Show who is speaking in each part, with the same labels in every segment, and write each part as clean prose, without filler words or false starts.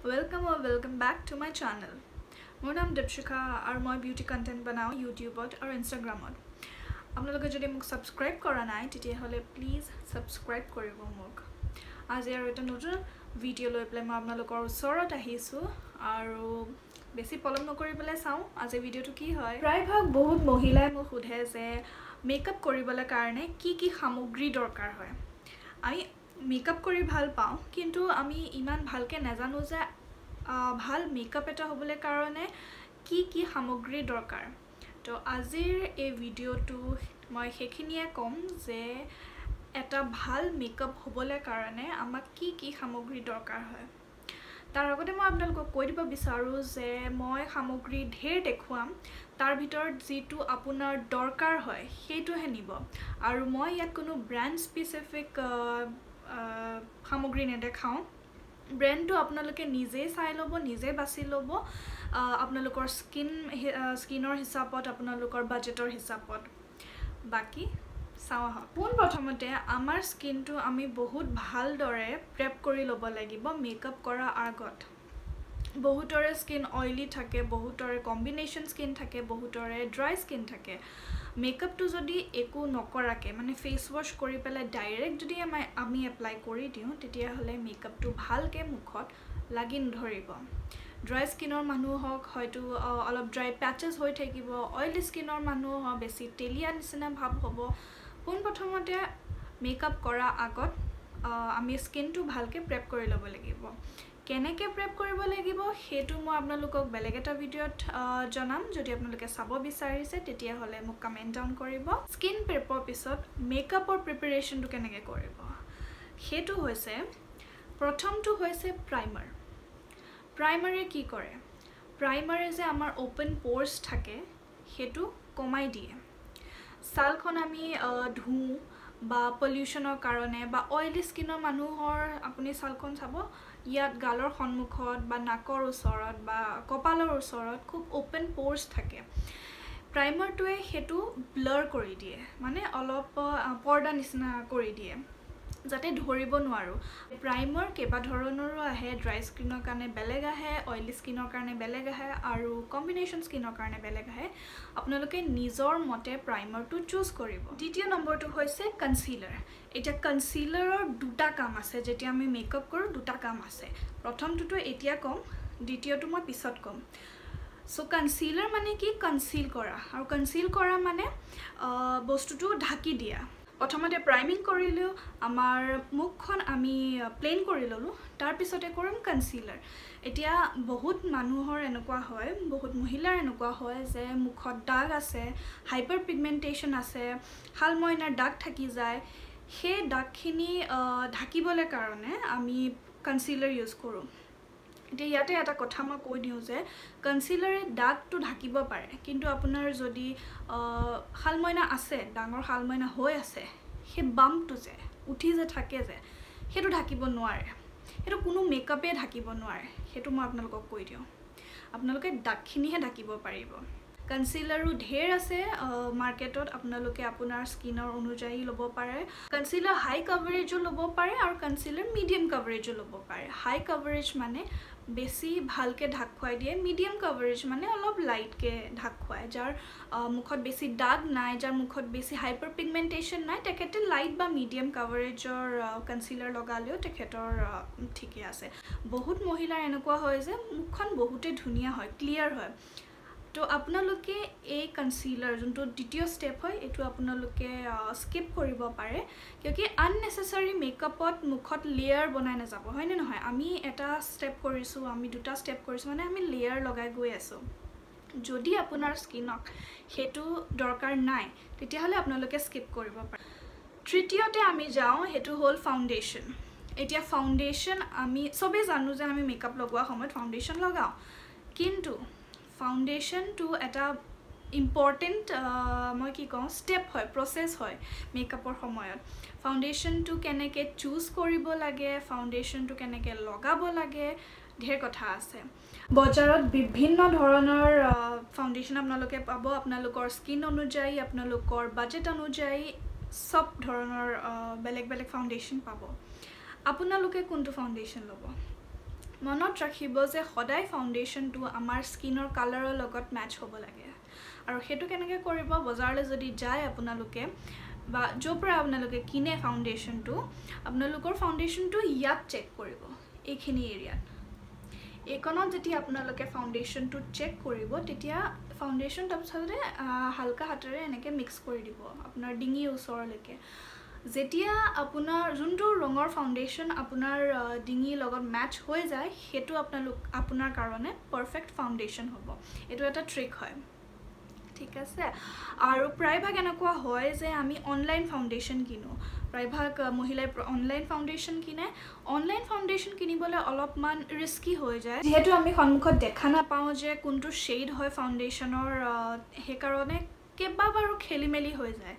Speaker 1: Welcome back to my channel. My name is Dipshika and I beauty content banao YouTube or Instagram. আপোনালোকে যদি মোক subscribe কৰা নাই তেতিয়া হলে প্লিজ সাবস্ক্রাইব কৰিব মোক আজি আৰু এটা নতুন ভিডিও লৈ পেলাই মই আপোনালোকৰ ওচৰত আহিছো আৰু বেছি পলম নকৰি পেলাই চাও আজি ভিডিওটো কি হয় প্ৰায় ভাগ বহুত মহিলাই মোক সুধে যে মেকআপ কৰিবলৈ কাৰণে কি সামগ্ৰী দৰকাৰ হয় আমি মেকআপ কৰি ভাল পাওঁ কিন্তু আমি ইমান ভালকে নাজানো যে ভাল মেকআপ এটা হ'বলৈ কাৰণে কি সামগ্ৰী দৰকাৰ তো আজিৰ এই ভিডিওটো মই হেখিনিয়ে কম যে এটা ভাল মেকআপ হ'বলৈ কাৰণে আমাক কি সামগ্ৰী দৰকাৰ হয় তাৰ আগতে মই আপোনালোকক কৈ দিব বিচাৰো যে মই সামগ্ৰী ঢেৰ দেখুৱাম তাৰ ভিতৰত যেটো আপোনাৰ দৰকাৰ হয় হেতুহে নিব আৰু মই ইয়াত কোনো ব্ৰ্যান্ড স্পেসিফিক সামগ্ৰী নেদেখাও ব্র্যান্ডটো আপোনালোকে নিজে চাই লব নিজে বাছি লব আপোনালোকৰ স্কিনৰ হিচাপত আপোনালোকৰ বাজেটৰ হিচাপত বাকি চাও আহক পোন প্ৰথমতে আমাৰ স্কিনটো আমি বহুত ভালদৰে প্ৰেপ কৰি লব লাগিব মেকআপ কৰাৰ আগত বহুতৰে স্কিন অইলি থাকে বহুতৰে কম্বিনেশন স্কিন থাকে বহুতৰে ড্ৰাই স্কিন থাকে মেকআপটো যদি একো নকৰাকে মানে ফেস ওয়াশ কৰি পেলাই ডাইৰেক্ট যদি আমি এপ্লাই কৰি দিও তেতিয়া হলে মেকআপটো ভালকে মুখত লাগি নধৰিব ড্ৰাই স্কিনৰ মানুহ হক হয়তো অলপ ড্ৰাই প্যাচেছ হৈ থাকিব অইলি স্কিনৰ মানুহ হ বেছি তেলিয়া নিচিনা ভাব হ'ব পোন প্ৰথমতে মেকআপ কৰা আগত আমি স্কিনটো ভালকে প্ৰেপ কৰি ল'ব লাগিব কেনেকে প্ৰেপ কৰিব লাগিব হেতু মই আপোনালোকক বেলেগ এটা ভিডিওত জনাম যদি আপোনালোকে চাব বিচাৰিছে তেতিয়া হলে মোক কমেন্ট ডাউন কৰিব স্কিন প্ৰেপৰ পিছত মেকআপৰ প্ৰিপাৰেচনটো কেনেকে কৰিব হেতু হৈছে প্ৰথমটো হৈছে প্ৰাইমাৰ প্ৰাইমাৰে কি কৰে প্ৰাইমাৰে যে আমাৰ ওপেন পোৰ্স থাকে হেতু কমাই দিয়ে সালখন আমি ধু বা পলিউশনৰ কাৰণে বা অইলি স্কিনৰ মানুহৰ আপুনি সালখন চাব ইয়াত গালৰ সন্মুখত বা নাকৰ ওচৰত বা কপালৰ ওচৰত খুব ওপেন পোৰ্স থাকে প্ৰাইমাৰটোৱে হেতু ব্লাৰ কৰি দিয়ে মানে অলপ পৰ্দা নিচিনা কৰি দিয়ে যাতে ধৰিব নোৱাৰো প্ৰাইমাৰ কেবা ধৰণৰো আহে ড্ৰাই স্কিনৰ কাৰণে বেলেগ আহে অইলি স্কিনৰ কাৰণে বেলেগ আহে আৰু কম্বিনেশন স্কিনৰ কাৰণে বেলেগ আহে আপোনালোকে নিজৰ মতে প্ৰাইমাৰটো চুজ কৰিব দ্বিতীয় নম্বৰটো হৈছে কনসিলাৰ এটা কনসিলাৰৰ দুটা কাম আছে যেতিয়া আমি মেকআপ কৰো দুটা কাম আছে প্ৰথমটো এতিয়া কম দ্বিতীয়টো মই পিছত কম সো কনসিলাৰ মানে কি কনসিল কৰা আৰু কনসিল কৰা মানে বস্তুটো ঢাকি দিয়া প্ৰথমতে প্ৰাইমিং কৰিলো আমাৰ মুখখন আমি প্লেন কৰি ললো তাৰ পিছতে কৰিম কনসিলাৰ এতিয়া বহুত মানুহৰ এনেকুৱা হয় বহুত মহিলাৰ এনেকুৱা হয় যে মুখত দাগ আছে হাইপাৰ পিগমেন্টেশন আছে হালমইনাৰ দাগ থাকি যায় সেই দাগখিনি ঢাকিবলৈ কাৰণে আমি কনসিলাৰ ইউজ কৰো এতিয়া ইয়াতে এটা কথা মই কৈ দিও যে কনসিলাৰে দাগটো ঢাকিব পাৰে কিন্তু আপোনাৰ যদি হালমইনা আছে ডাঙৰ হালমইনা হৈ আছে হে বাম্পটো যে উঠি যে থাকে যে হেতু ঢাকিব নোৱাৰে হেতু কোনো মেকআপে ঢাকিব নোৱাৰে হেতু মই আপোনালোকক কৈ দিও আপোনালোকে দাগখিনিহে ঢাকিব পাৰিব কনসিলাৰো ঢেৰ আছে মাৰ্কেটত আপোনালোকে আপোনাৰ স্কিনৰ অনুযায়ী লব পাৰে কনসিলাৰ হাই কভাৰেজো লব পাৰে আৰু কনসিলাৰ মিডিয়াম কভাৰেজো লব পাৰে হাই কভাৰেজ মানে বেছি ভালকে ঢাক খুৱাই দিয়ে মিডিয়াম কভাৰেজ মানে অলপ লাইটকে ঢাক খুৱাই যাৰ মুখত বেছি দাগ নাই যাৰ মুখত বেছি হাইপাৰ পিগমেন্টেশন নাই তেখেতে লাইট বা মিডিয়াম কভাৰেজৰ কনসিলাৰ লগালেও তেখেতৰ ঠিকে আছে বহুত মহিলাৰ এনেকুৱা হয় যে মুখখন বহুতে ধুনিয়া হয় ক্লিয়াৰ হয় তো আপোনালোকে এই কনসিলাৰ যোনটো দ্বিতীয় স্টেপ হয় এটো আপোনালোকে স্কিপ কৰিব পাৰে কিয়কি আননেসেসাৰি মেকআপত মুখত লেয়াৰ বনাই না যাব হয় নে নহয় আমি এটা স্টেপ কৰিছো আমি দুটা স্টেপ কৰিছো মানে আমি লেয়াৰ লগাই গৈ আছো যদি আপোনাৰ স্কিনক হেতু দৰকাৰ নাই তেতিয়া হলে আপোনালোকে স্কিপ কৰিব পাৰে তৃতীয়তে আমি যাও হেতু হল ফাউন্ডেশন এতিয়া ফাউন্ডেশন আমি সবে জানো যে আমি মেকআপ লগোৱা সময়ত ফাউন্ডেশন লগাও কিন্তু ফাউন্ডেশন টু এটা ইম্পৰ্টেন্ট মই কি কওঁ স্টেপ হয় প্ৰসেস হয় মেকআপৰ সময়ত ফাউন্ডেশন টু কেনেকে চুজ কৰিব লাগে ফাউন্ডেশন টু কেনেকে লগাব লাগে ঢেৰ কথা আছে বজাৰত বিভিন্ন ধৰণৰ ফাউন্ডেশন আপোনালোকে পাব আপোনালোকৰ স্কিন অনুযায়ী আপোনালোকৰ বাজেট অনুযায়ী সব ধৰণৰ বেলেগ বেলেগ ফাউন্ডেশন পাব আপোনালোকে কোনটো ফাউন্ডেশন লব মনত ৰাখিব যে সদায় ফাউণ্ডেশ্যনটো আমাৰ স্কিনৰ কালাৰৰ লগত মেচ হ'ব লাগে আৰু সেইটো কেনেকৈ কৰিব বজাৰলৈ যদি যায় আপোনালোকে বা য'ৰ পৰা আপোনালোকে কিনে ফাউণ্ডেশ্যনটো আপোনালোকৰ ফাউণ্ডেশ্যনটো ইয়াত চেক কৰিব এইখিনি এৰিয়াত এইকণত যেতিয়া আপোনালোকে ফাউণ্ডেশ্যনটো চেক কৰিব তেতিয়া ফাউণ্ডেশ্যন তাৰপিছতে হালকা হাতেৰে এনেকৈ মিক্স কৰি দিব আপোনাৰ ডিঙিৰ ওচৰলৈকে যেতিয়া আপোনাৰ যোনটো ৰঙৰ ফাউণ্ডেশ্যন আপোনাৰ ডিঙিৰ লগত মেচ হৈ যায় সেইটো আপোনাৰ কাৰণে পাৰফেক্ট ফাউণ্ডেশ্যন হ'ব এইটো এটা ট্ৰিক হয় ঠিক আছে আৰু প্ৰায়ভাগ এনেকুৱা হয় যে আমি অনলাইন ফাউণ্ডেশ্যন কিনো প্ৰায়ভাগ মহিলাই অনলাইন ফাউণ্ডেশ্যন কিনে অনলাইন ফাউণ্ডেশ্যন কিনিবলৈ অলপমান ৰিস্কি হৈ যায় যিহেতু আমি সন্মুখত দেখা নাপাওঁ যে কোনটো শ্বেড হয় ফাউণ্ডেশ্যনৰ সেইকাৰণে কেইবাবাৰো খেলি মেলি হৈ যায়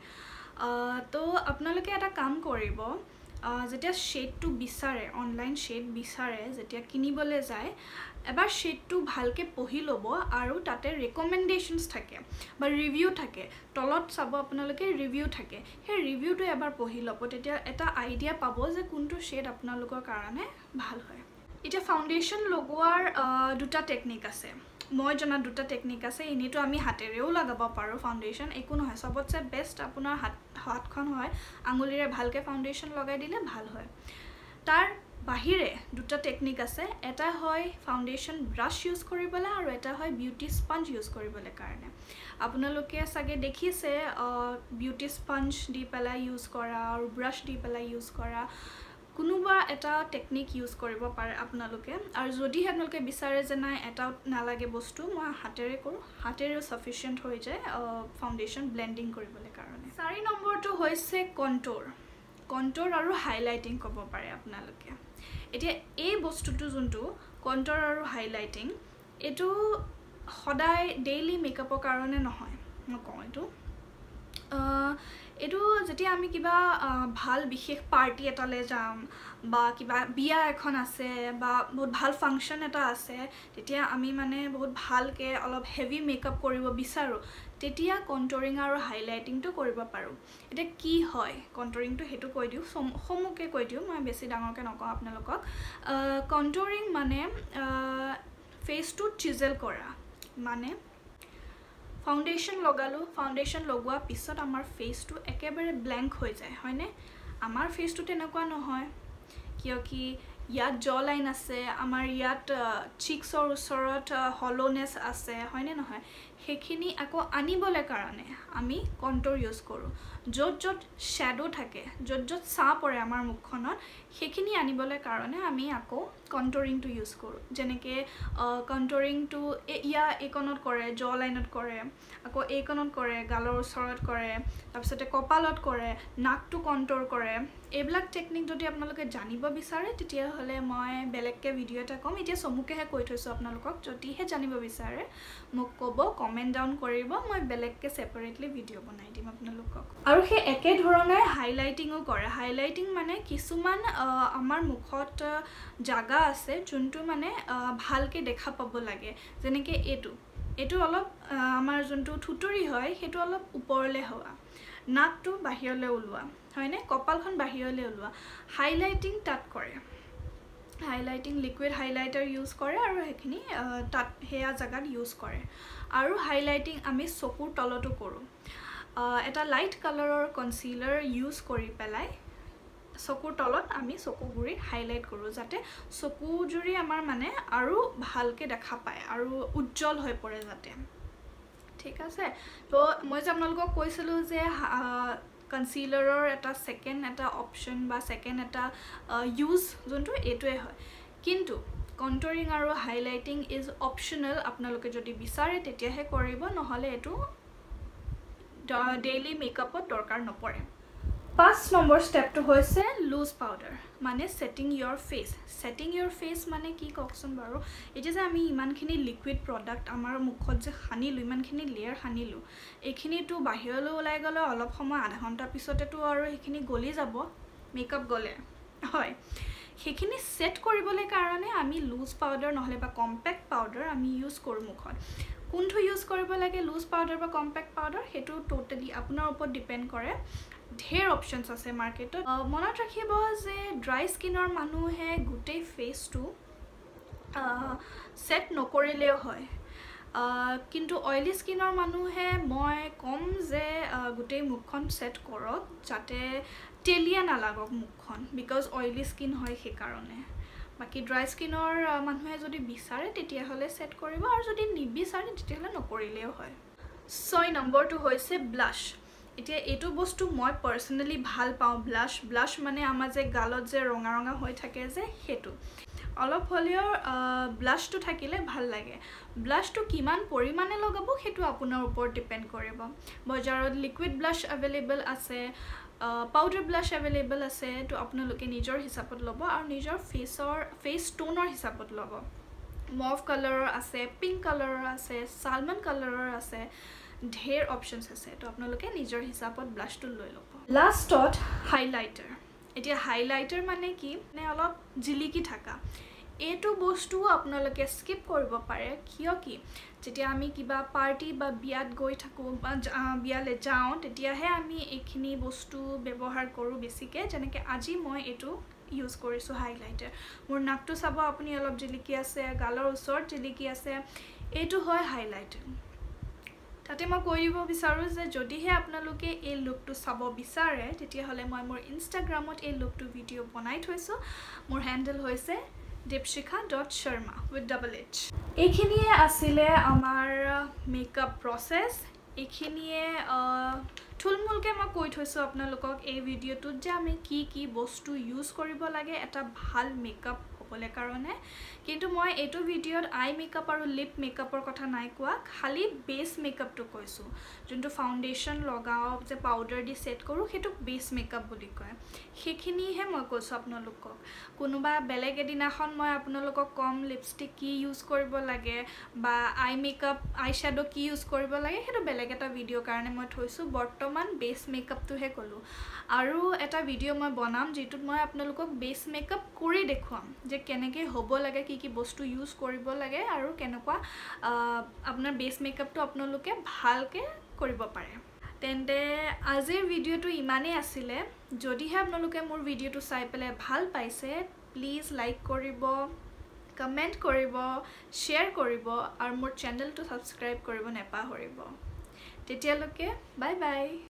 Speaker 1: তো আপোনালোকে এটা কাম কৰিব যেতিয়া শ্বেডটো বিচাৰে অনলাইন শ্বেড বিচাৰে যেতিয়া কিনিবলৈ যায় এবাৰ শ্বেডটো ভালকৈ পঢ়ি ল'ব আৰু তাতে ৰেকমেণ্ডেশ্যনছ থাকে বা ৰিভিউ থাকে তলত চাব আপোনালোকে ৰিভিউ থাকে সেই ৰিভিউটো এবাৰ পঢ়ি ল'ব তেতিয়া এটা আইডিয়া পাব যে কোনটো শ্বেড আপোনালোকৰ কাৰণে ভাল হয় এতিয়া ফাউণ্ডেশ্যন লগোৱাৰ দুটা টেকনিক আছে মই জনা দুটা টেকনিক আছে এনেইতো আমি হাতেৰেও লগাব পাৰোঁ ফাউণ্ডেশ্যন একো নহয় চবতছে বেষ্ট আপোনাৰ হাতখন হয় আঙুলিৰে ভালকৈ ফাউণ্ডেশ্যন লগাই দিলে ভাল হয় তাৰ বাহিৰে দুটা টেকনিক আছে এটা হয় ফাউণ্ডেশ্যন ব্ৰাছ ইউজ কৰিবলৈ আৰু এটা হয় বিউটি স্পঞ্জ ইউজ কৰিবলৈ কাৰণে আপোনালোকে চাগে দেখিছে বিউটি স্পঞ্জ দি পেলাই ইউজ কৰা আৰু ব্ৰাছ দি পেলাই ইউজ কৰা কোনোবা এটা টেকনিক ইউজ কৰিব পাৰে আপোনালোকে আৰু যদিহে আপোনালোকে বিচাৰে যে নাই এটাও নালাগে বস্তু মই হাতেৰে কৰোঁ হাতেৰেও সাফিচিয়েণ্ট হৈ যায় ফাউণ্ডেশ্যন ব্লেণ্ডিং কৰিবলৈ কাৰণে 4 নম্বৰটো হৈছে কণ্ট'ৰ আৰু হাইলাইটিং ক'ব পাৰে আপোনালোকে এতিয়া এই বস্তুটো যোনটো কণ্ট'ৰ আৰু হাইলাইটিং এইটো সদায় ডেইলি মেকআপৰ কাৰণে নহয় মই কওঁ এইটো যেতিয়া আমি কিবা ভাল বিশেষ পাৰ্টি এটালৈ যাম বা কিবা বিয়া এখন আছে বা বহুত ভাল ফাংচন এটা আছে তেতিয়া আমি মানে বহুত ভালকৈ অলপ হেভি মেকআপ কৰিব বিচাৰোঁ তেতিয়া কণ্ট'ৰিং আৰু হাইলাইটিংটো কৰিব পাৰোঁ এতিয়া কি হয় কণ্ট'ৰিংটো সেইটো কৈ দিওঁ সমুকে কৈ দিওঁ মই বেছি ডাঙৰকৈ নকওঁ আপোনালোকক কণ্ট'ৰিং মানে ফেচটো চিজেল কৰা মানে ফাউণ্ডেশ্যন লগালোঁ ফাউণ্ডেশ্যন লগোৱাৰ পিছত আমাৰ ফেচটো একেবাৰে ব্লেংক হৈ যায় হয়নে আমাৰ ফেচটো তেনেকুৱা নহয় কিয় কি ইয়াত জ লাইন আছে আমাৰ ইয়াত চিক্সৰ ওচৰত হলোনেছ আছে হয়নে নহয় সেইখিনি আকৌ আনিবলৈ কাৰণে আমি কণ্ট'ৰ ইউজ কৰোঁ য'ত শ্বেডো থাকে য'ত ছাঁ পৰে আমাৰ মুখখনত সেইখিনি আনিবলৈ কাৰণে আমি আকৌ কণ্ট'ৰিংটো ইউজ কৰোঁ যেনেকৈ কণ্ট'ৰিংটো এইকণত কৰে জ লাইনত কৰে আকৌ এইকণত কৰে গালৰ ওচৰত কৰে তাৰপিছতে কপালত কৰে নাকটো কণ্ট'ৰ কৰে এইবিলাক টেকনিক যদি আপোনালোকে জানিব বিচাৰে তেতিয়াহ'লে মই বেলেগকৈ ভিডিঅ' এটা ক'ম এতিয়া চমুকেহে কৈ থৈছোঁ আপোনালোকক যদিহে জানিব বিচাৰে মোক ক'ব কমেণ্ট ডাউন কৰিব মই বেলেগকৈ ছেপাৰেটলি ভিডিঅ' বনাই দিম আপোনালোকক আৰু সেই একেধৰণে হাইলাইটিঙো কৰে হাইলাইটিং মানে কিছুমান আমাৰ মুখত জাগা আছে যোনটো মানে ভালকৈ দেখা পাব লাগে যেনেকৈ এইটো অলপ আমাৰ যোনটো থুতুৰি হয় সেইটো অলপ ওপৰলৈ হোৱা নাকটো বাহিৰলৈ ওলোৱা হয়নে কপালখন বাহিৰলৈ ওলোৱা হাইলাইটিং তাত কৰে হাইলাইটিং লিকুইড হাইলাইটাৰ ইউজ কৰে আৰু সেইখিনি তাত সেয়া জেগাত ইউজ কৰে আৰু হাইলাইটিং আমি চকুৰ তলতো কৰোঁ এটা লাইট কালাৰৰ কনচিলাৰ ইউজ কৰি পেলাই চকুৰ তলত আমি চকুগুৰিত হাইলাইট কৰোঁ যাতে চকুজুৰি আমাৰ মানে আৰু ভালকৈ দেখা পায় আৰু উজ্জ্বল হৈ পৰে যাতে ঠিক আছে তো মই যে আপোনালোকক কৈছিলোঁ যে কনচিলাৰৰ এটা ছেকেণ্ড এটা অপশ্যন বা ছেকেণ্ড এটা ইউজ যোনটো এইটোৱে হয় কিন্তু কণ্ট'ৰিং আৰু হাইলাইটিং ইজ অপশ্যনেল আপোনালোকে যদি বিচাৰে তেতিয়াহে কৰিব নহ'লে এইটো ডেইলি মেকআপত দৰকাৰ নপৰে 5 নম্বৰ ষ্টেপটো হৈছে লুজ পাউডাৰ মানে ছেটিং ইয়ৰ ফেচ মানে কি কওকচোন বাৰু এতিয়া যে আমি ইমানখিনি লিকুইড প্ৰডাক্ট আমাৰ মুখত যে সানিলোঁ ইমানখিনি লেয়াৰ সানিলোঁ এইখিনিতো বাহিৰলৈ ওলাই গ'লে অলপ সময় আধা ঘণ্টাৰ পিছতেতো আৰু সেইখিনি গলি যাব মেকআপ গ'লে হয় সেইখিনি সেট কৰিবলৈ কাৰণে আমি লুজ পাউডাৰ নহলে বা কম্পেক্ট পাউডাৰ আমি ইউজ কৰোঁ মুখত কোনটো ইউজ কৰিব লাগে লুজ পাউডাৰ বা কম্পেক্ট পাউডাৰ হেতু টোটালি আপোনাৰ ওপৰত ডিপেন্ড কৰে ঢেৰ অপশনছ আছে মাৰ্কেটত মনত ৰাখিব যে ড্ৰাই স্কিনৰ মানুহে গুটেই ফেচটো সেট নকৰিলেও হয় কিন্তু অইলি স্কিনৰ মানুহে মই কম যে গোটেই মুখখন সেট কৰক যাতে তেলিয়া নালাগক মুখখন বিকজ অইলি স্কিন হয় সেইকাৰণে বাকি ড্ৰাই স্কিনৰ মানুহে যদি বিচাৰে তেতিয়া হলে সেট কৰিব আৰু যদি নিবিচাৰে তেতিয়া হলে নকৰিলেও হয় 6 নম্বৰটো হৈছে ব্লাশ এতিয়া এটো বস্তু মই পাৰ্সোনালি ভাল পাওঁ ব্লাশ মানে আমাৰ যে গালত যে ৰঙা ৰঙা হৈ থাকে যে হেতু অলপ হলেও ব্লাশটো থাকিলে ভাল লাগে ব্লাশটো কিমান পৰিমাণে লগাব হেতু আপোনাৰ ওপৰত ডিপেন্ড কৰিব বজাৰত লিকুইড ব্লাশ अवेलेबल আছে পাউডাৰ ব্লাশ अवेलेबल আছে তো আপোনালোকে নিজৰ হিচাপত ল'ব আৰু নিজৰ ফেস টোনৰ হিচাপত ল'ব মভ কালাৰৰ আছে পিংক কালাৰৰ আছে সালমন কালাৰৰ আছে ঢেৰ অপচনছ আছে তো আপোনালোকে নিজৰ হিচাপত ব্লাশটো লৈ ল'ব লাষ্টত হাইলাইটাৰ এতিয়া হাইলাইটাৰ মানে কি মানে অলপ জিলিকি থাকা এটো বস্তু আপোনালোকে স্কিপ কৰিব পাৰে কিয় কি যেতিয়া আমি কিবা পাৰ্টি বা বিয়াত গৈ থাকো বা বিয়ালে যাওঁ তেতিয়াহে আমি এইখিনি বস্তু ব্যৱহাৰ কৰো বেছিকে যেনেকে আজি মই এটো ইউজ কৰিছো হাইলাইটাৰ মোৰ নাকটো চাব আপুনি অলপ জিলিকি আছে গালৰ ওচৰত জিলিকি আছে এটো হয় হাইলাইটাৰ তাতে মই কৈ দিব বিচাৰো যে যদিহে আপোনালোকে এই লুকটো চাব বিচাৰে তেতিয়া হলে মই মোৰ ইনষ্টাগ্ৰামত এই লুকটো ভিডিও বনাই থৈছো মোৰ হ্যান্ডেল হৈছে deepshikha.sharma with double h এইখিনিয়ে আছিল আমাৰ মেকআপ প্ৰসেস এইখিনিয়ে থুলমুলকে মই কৈ থৈছো আপোনালোকক এই ভিডিওটোত যে আমি কি বস্তু ইউজ কৰিব লাগে এটা ভাল মেকআপ হ'বলে কাৰণে কিন্তু মই এটো ভিডিওত আই মেকআপ আৰু লিপ মেকআপৰ কথা নাই কোৱা খালি বেস মেকআপটো কৈছো যোনটো ফাউন্ডেশন লগাও যে পাউডাৰ দি সেট কৰো হেতু বেস মেকআপ বুলি কয় সেইখিনিহে মই কৈছো আপোনালোকক কোনোবা বেলেগ এদিনাখন মই আপোনালোকক কম লিপষ্টিক কি ইউজ কৰিব লাগে বা আই মেকআপ আই শ্যাডো কি ইউজ কৰিব লাগে হেতু বেলেগ এটা ভিডিও কাৰণে মই থৈছো বৰ্তমান বেস মেকআপটো হে কলো আৰু এটা ভিডিও মই বনাম যেটোত মই আপোনালোকক বেস মেকআপ কৰি দেখুৱাম যে কেনেকৈ হ'ব লাগে কি বস্তু ইউজ কৰিব লাগে আৰু কেনেকুৱা আপোনাৰ বেস মেকআপটো আপোনালোকে ভালকে কৰিব পাৰে তেন্তে আজিৰ ভিডিওটো ইমানে আছিল যদিহে আপোনালোকে মোৰ ভিডিওটো চাই পেলে ভাল পাইছে প্লিজ লাইক কৰিব কমেন্ট কৰিব শেয়াৰ কৰিব আৰু মোৰ চেনেলটো সাবস্ক্ৰাইব কৰিব নেপাহৰিব তেতিয়ালৈকে বাই বাই